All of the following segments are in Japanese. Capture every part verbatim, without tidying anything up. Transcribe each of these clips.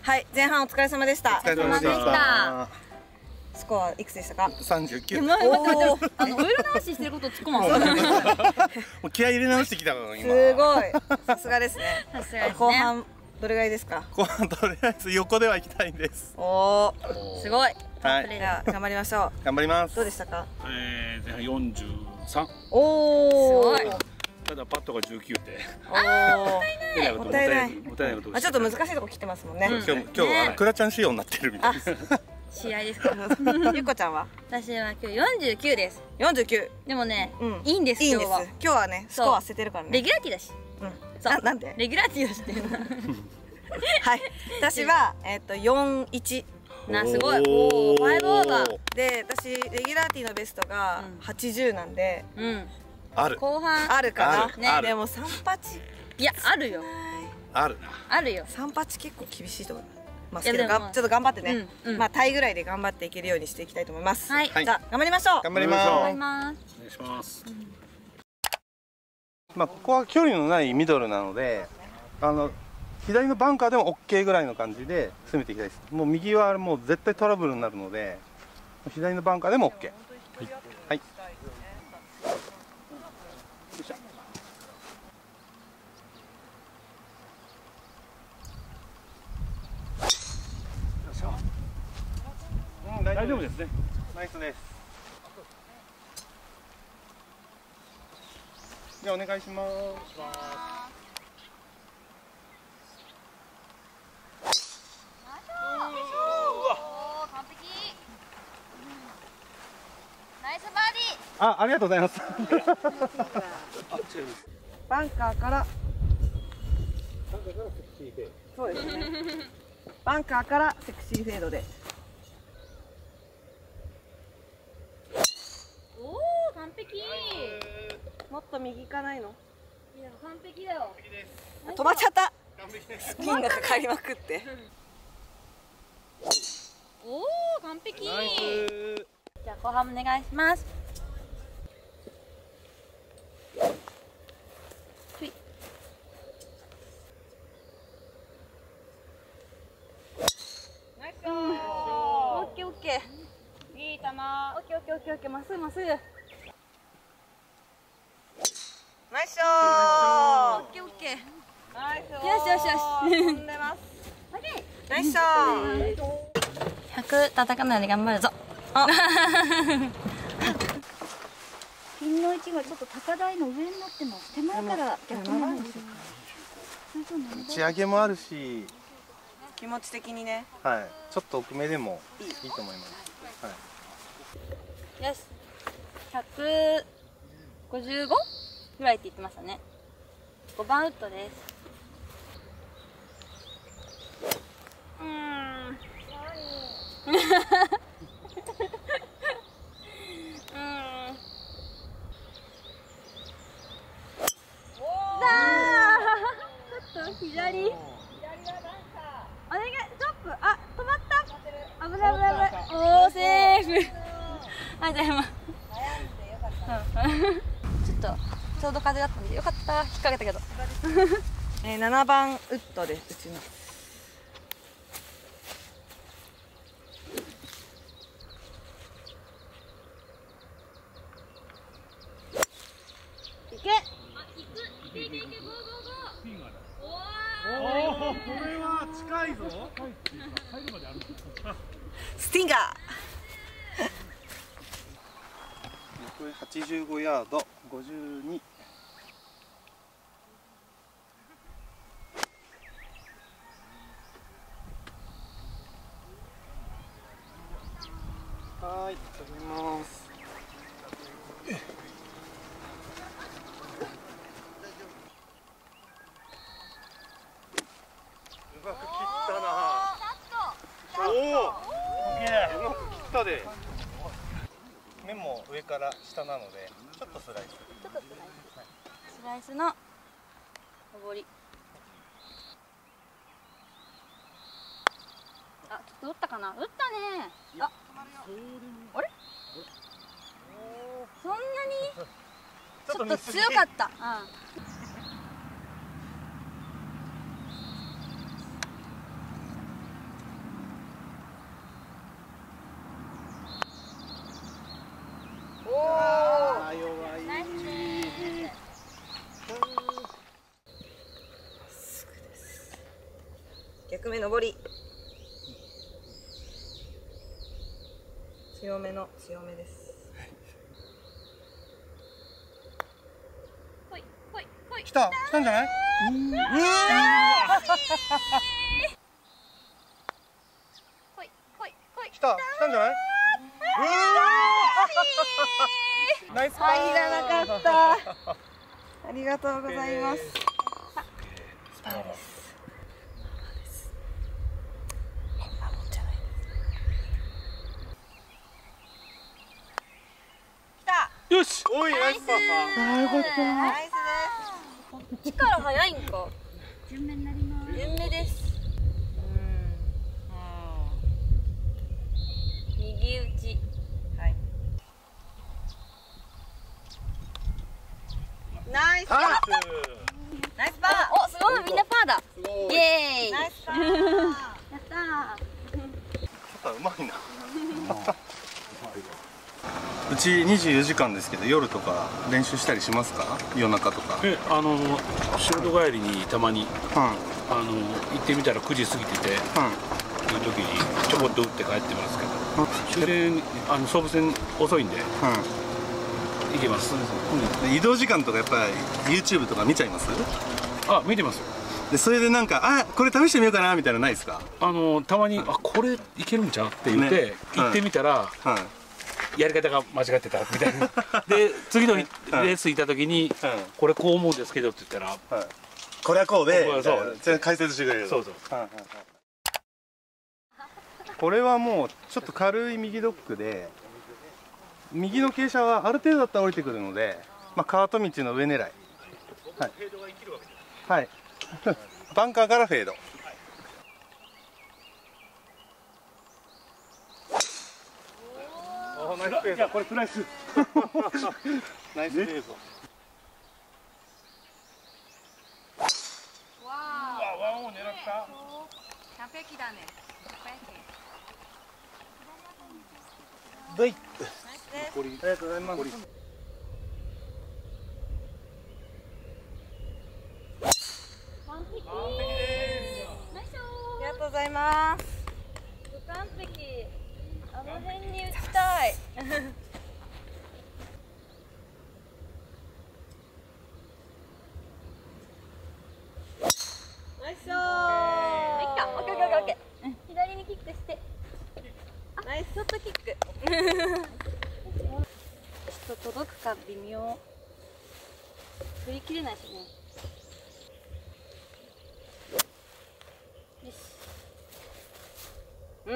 はい、前半お疲れ様でした。 お疲れ様でした。 スコアいくつでしたか？ 三十九。 あのオイル直ししてること突っ込まん。 もう気合い入れ直してきたの今。 すごい。さすがですね。 さすがですね。 後半どれぐらいですか？ 後半とりあえず横では行きたいんです。 おお、 すごい。 はい。 じゃあ頑張りましょう。 頑張ります。 どうでしたか？ ええ、前半四十三。 おお。 すごい。 ただパットが十九で。 おお。もったいない。 もったいないこと。 あ、ちょっと難しいとこ切ってますもんね。 今日今日はクラちゃん仕様になってるみたいです。 試合ですか？ ゆっこちゃんは？ 私は今日四十九です。 四十九。 でもね、 うんいいんです。 いいんです。今日はね、スコア捨ててるからね。 レギュラーティーだし。 うん。 そう。 なんで？ レギュラーティーだしっていうな。 はい。私はえっと四一。 な、すごい。おお、ファイブオーバー。 で、私レギュラーティーのベストが八十なんで。 うん。 ある。 後半あるかな。 ね。 でも三八。 いや、あるよ。 ある。 あるよ。 三八結構厳しいと思いますけど、ちょっと頑張ってね。まあタイぐらいで頑張っていけるようにしていきたいと思います。 はい。 じゃあ頑張りましょう。 頑張ります。 頑張ります。 お願いします。 まあここは距離のないミドルなので、あの左のバンカーでもオッケーぐらいの感じで攻めていきたいです。もう右はもう絶対トラブルになるので、左のバンカーでもオッケー。はい。よいしょ。 大丈夫ですね。 ナイスです。じゃあお願いします。 完璧。ナイスバーディー。 あ、ありがとうございます。 バンカーから。そうですね。バンカーからセクシーフェードで。 おお、完璧。 もっと右行かないの？ いや、完璧だよ。 止まっちゃった。スピンがかかりまくって。 おお、完璧。じゃあ後半お願いします。ふい。 ナイス。 オッケーオッケー。 いい球。 オッケーオッケーオッケーオッケー、まっすぐまっすぐ。 ナイスショー。 オッケーオッケー。 ナイス。 よしよしよし。 飛んでます。 オッケー。 ナイスショー。 百叩かないで頑張るぞ。 あ。 ピンの位置がちょっと高台の上になってます。手前から逆なんですよ。 打ち上げもあるし、 気持ち的にね。 はい、ちょっと奥目でもいいと思います。はい。よし。百五十五ぐらいって言ってましたね。五番ウッドです。うーん。うーん。ちょっと左。お願い、ストップ。あ、止まった。危ない危ない危ない。おー、セーフ。ありがとうございます。ちょっとちょうど風だったんでよかった。引っ掛けたけど。 えー、ななばんウッドです。うちの。 いけ。 おお、これは近いぞ。 スティンガー。 これはちじゅうごヤード、ごじゅうに。はい、飛びます。うまく切ったな。おお、うまく切ったで。面も上から下なので、ちょっとスライス。 ちょっとスライス。はい、スライスの上り。あ、ちょっと打ったかな。打ったね。あ、あれ？そんなにちょっと強かった。うん。 逆目上り。強めの強めです。 ほいほいほい。 来た来たんじゃない？うわほいほいほい。 来た来たんじゃない？ナイスパー。 入らなかった。ありがとうございます。スパーです。 よし。 おいナイスパー。ああよかった。 ナイスです。 力早いんか。 順目になります。 順目です。右打ち。 はい。ナイスパー。ナイスパー。 お、すごいみんなパーだ。イエーイ。 ナイスパー。 やった肩うまいな。うちにじゅうよじかんですけど、夜とか練習したりしますか？夜中とか。 え、あの仕事帰りにたまに、 うん、 あの行ってみたらくじ過ぎてて、 うん、 いう時にちょこっと打って帰ってますけど、終電あの総武線遅いんでう行けます。 ん、うん、移動時間とかやっぱり YouTube とか見ちゃいます？ あ、見てますよ。 でそれでなんかあこれ試してみようかなみたいなのないですか？ あのたまに、あこれいけるんちゃうって言って、 ね、 行ってみたら、 うん、 やり方が間違ってたみたいな。で次のレース行った時に、これこう思うんですけどって言ったら、 これはこうでそうじゃあ解説してくれる。 そうそう。 これはもうちょっと軽い右ドッグで、右の傾斜はある程度だったら降りてくるので、まあ、カート道の上狙い。はい、はい、バンカーからフェード。おーナイスペース。いやこれプライス。ナイスペース。 わうわ、ワンを狙った。 完璧だね。 ドイッ。ありがとうございます。 完璧。ナイス。 ありがとうございます。 完璧。あの辺に打ちたい。 ナイス。 いっか。オッケーオッケーオッケー。左にキックして。 ナイス。 ちょっとキック。ちょっと届くか微妙。振り切れないしね。よし。うん。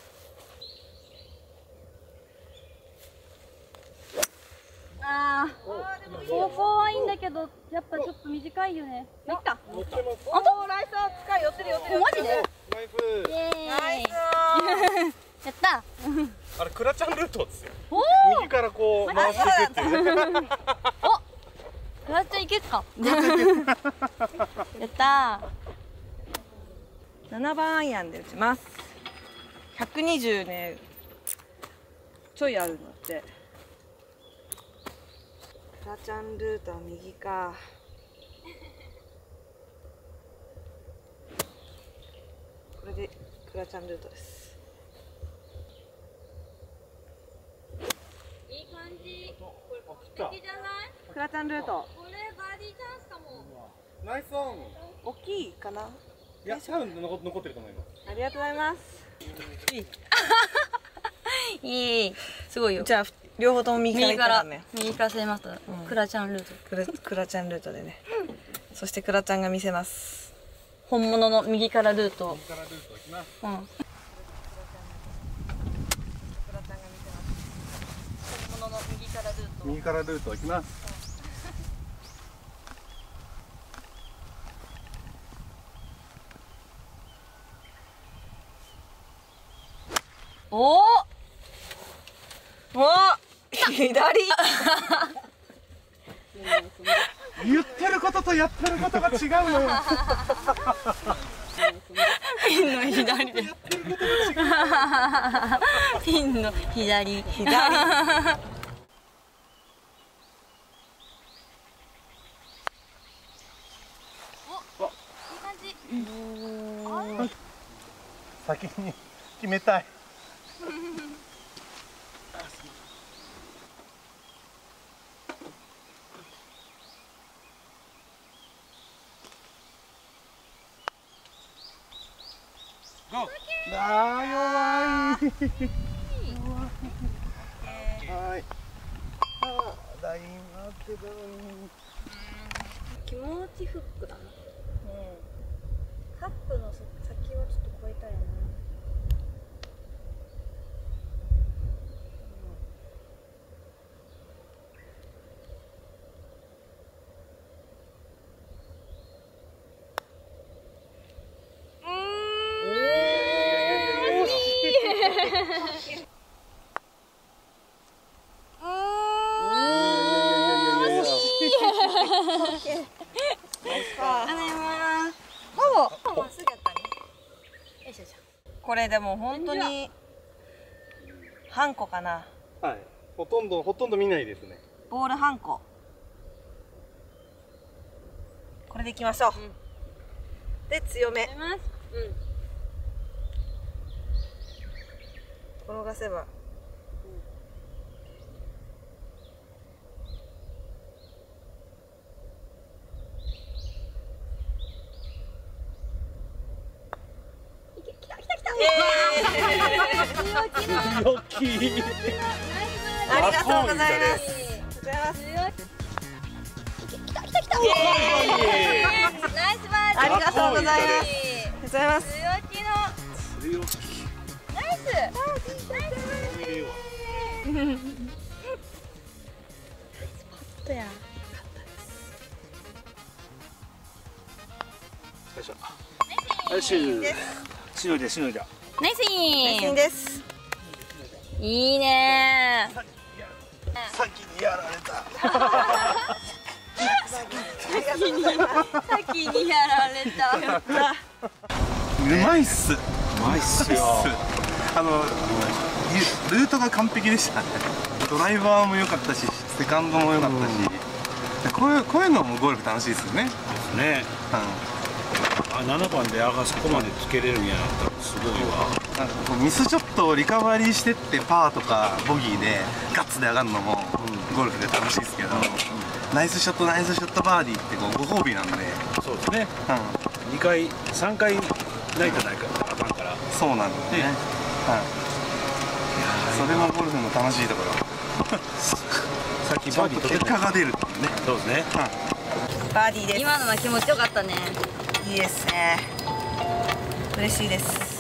ああ、方向はいいんだけど、やっぱちょっと短いよね。いった。 おお、ライス近い、寄ってる寄ってる。 マジで？ ナイス。 イエーイ。 ナイス。 やった。 あれクラちゃんルートですよ。 おお。 右からこう回していくっていう。 お。クラッチャーいけっか。やったななばんアイアンで打ちます。ひゃくにじゅうね、ちょいあるのって。クラちゃんルートは右か。これでクラちゃんルートです。 いい感じ。これ完璧じゃない？ クラちゃんルート。 これバーディーチャンスかも。 ナイスオン。 大きいかな。 いや、多分残残ってると思います。 ありがとうございます。 いい。すごいよ。 じゃあ両方とも右から行右からったらね。 右から攻めました。クラちゃんルート。 クラクラちゃんルートでね。そしてクラちゃんが見せます。 本物の右からルート。 右からルート行きます。 うん。 クラちゃんが見せます。 本物の右からルート。 右からルート行きます。 おお。 お、左。 言ってることとやってることが違うのよ。 ピンの左で。ピンの左。 左。 いい感じ。 ナイス先に決めたい。あー弱い。はい。あーライン合ってたのに。 気持ちフックだな。ねえ。カップの先はちょっと超えたいな。 これでも本当に半個かな。 はい。ほとんどほとんど見ないですね。 ボール半個。これでいきましょう。うん、で強め。 出ます。 転がせば。 強気。 ありがとうございます。 ナイスバーディー。 ありがとうございます。ありがとうございます。 強気の。 強気。 ナイス。ナイスバーディー。ナイスパットや。 よいしょ。よし。しのいでしのいだ。 ナイスイン。 ナイスインです。 いいねー。 先にやられた。 先に先にやられた。 うまいっす。うまいっすよ。 あのルートが完璧でしたね。ドライバーも良かったし、セカンドも良かったし、こういうこういうのもゴルフ楽しいですよね。 ね。あ、ななばんであがそこまでつけれるんやったらすごいわ。 なんかこうミスショットをリカバリーしてってパーとかボギーでガッツで上がるのもゴルフで楽しいですけど、ナイスショットナイスショットバーディーってこうご褒美なんで。 そうですね。にかいさんかいないとないからあかんから。 そうなんですね。はい。それもゴルフの楽しいところ。 さっきバーディー取結果が出るっていうね。 そうですね。 バーディーです。 今のは気持ちよかったね。 いいですね。嬉しいです。